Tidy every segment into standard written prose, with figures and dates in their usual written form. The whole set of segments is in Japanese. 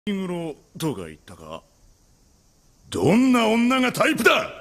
グロとか言ったか。どんな女がタイプだ。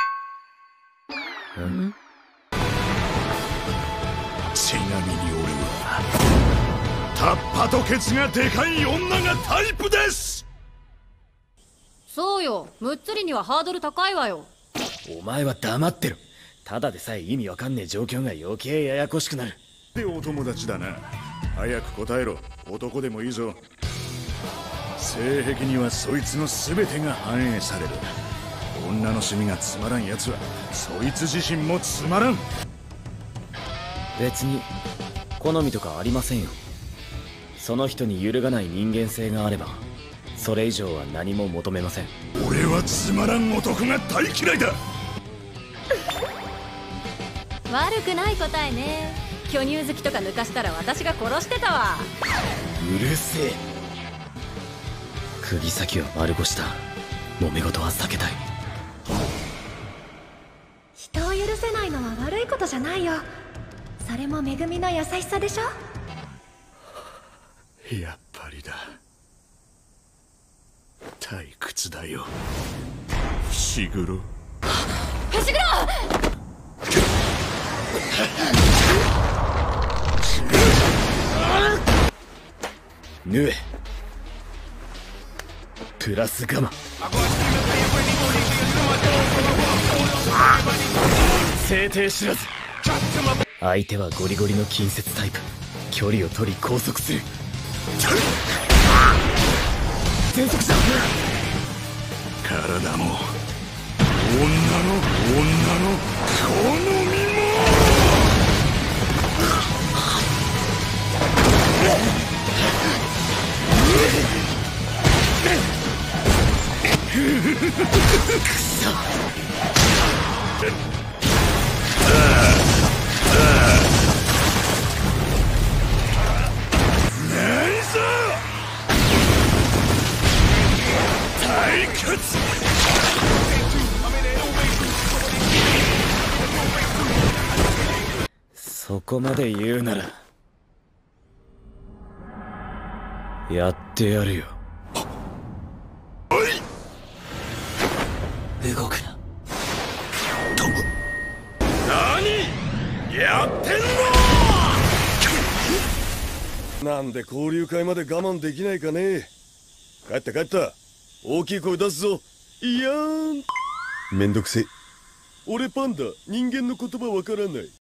ちなみに俺はタッパとケツがでかい女がタイプです。 そうよ、むっつりにはハードル高いわよ。 お前は黙ってろ。ただでさえ意味わかんねえ状況が余計ややこしくなる。 でお友達だな。早く答えろ。男でもいいぞ。性癖にはそいつの全てが反映される。女の趣味がつまらんやつはそいつ自身もつまらん。 別に好みとかありませんよ。その人に揺るがない人間性があればそれ以上は何も求めません。 俺はつまらん男が大嫌いだ。 悪くない答えね。巨乳好きとか抜かしたら私が殺してたわ。 うるせえ。釘先は丸腰だ。揉め事は避けたい。 人を許せないのは悪いことじゃないよ。それも恵みの優しさでしょ。 やっぱりだ。退屈だよ伏黒。 伏黒。 縫えプラスガマ制定知らず。相手はゴリゴリの近接タイプ。距離を取り拘束する。全速じゃ。 体も女の好みも。何ぞ退屈。 そこまで言うならやってやるよ。動くな。 何やってんの。 なんで交流会まで我慢できないかね。帰った帰った。大きい声出すぞ。いやーん。めんどくせえ。俺パンダ、人間の言葉わからない。